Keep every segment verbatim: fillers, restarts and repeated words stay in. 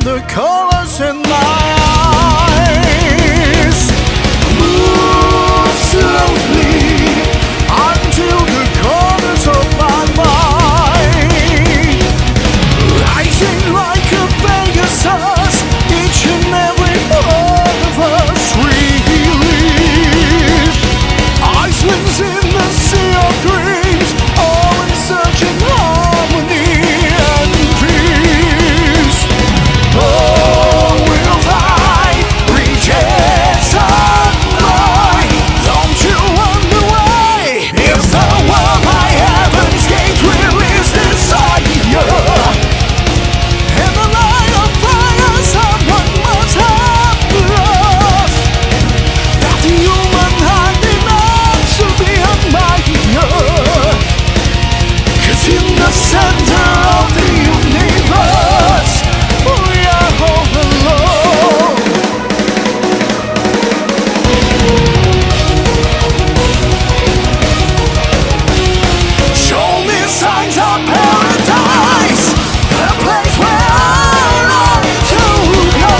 the colors in my eyes. Move slowly until the corners of my mind, rising like a Pegasus, each and every one of us release. Islands in the sea of dreams, all in searching harmony and peace. Oh, will I reject sunlight? Don't you wonder why? If the world by heaven's gate will is desire, in the light of fire someone must have lost, that the human heart demands to be admired. 'Cause in the center of the universe we are all alone. Show me signs of paradise, a place where I long to go.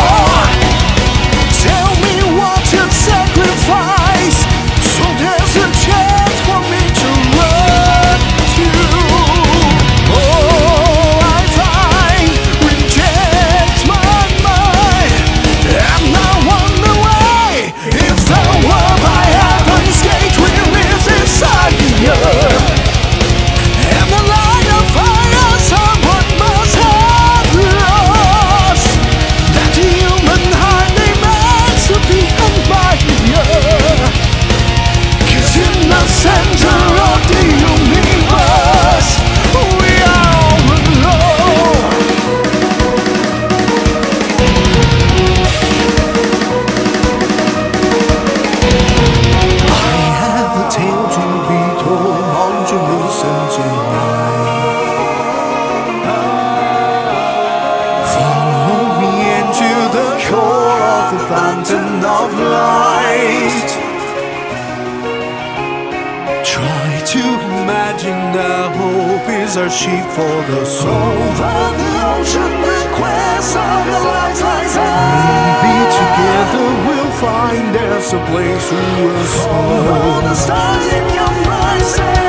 Tell me what you'd sacrifice, so there's a chance for me to run to. Oh, I find reject my mind, and I wonder why. If the world by heaven's gate will is desire, and the light of fire someone must have lost, that the human heart demands to be admired. 'Cause in the center of the universe we are all alone. I have a tale to be told, won't you listen tonight? Follow me into the core of the fountain of light. Try to imagine that hope is our sheep for the soul. Over the ocean, the quest of your life lies high. Maybe together we'll find there's a place to rest. All the stars in your mind say